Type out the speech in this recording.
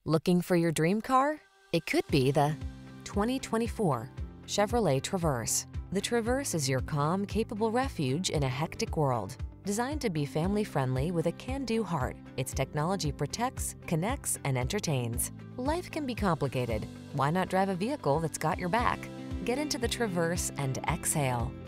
Looking for your dream car? It could be the 2024 Chevrolet Traverse. The Traverse is your calm, capable refuge in a hectic world. Designed to be family-friendly with a can-do heart, its technology protects, connects, and entertains. Life can be complicated. Why not drive a vehicle that's got your back? Get into the Traverse and exhale.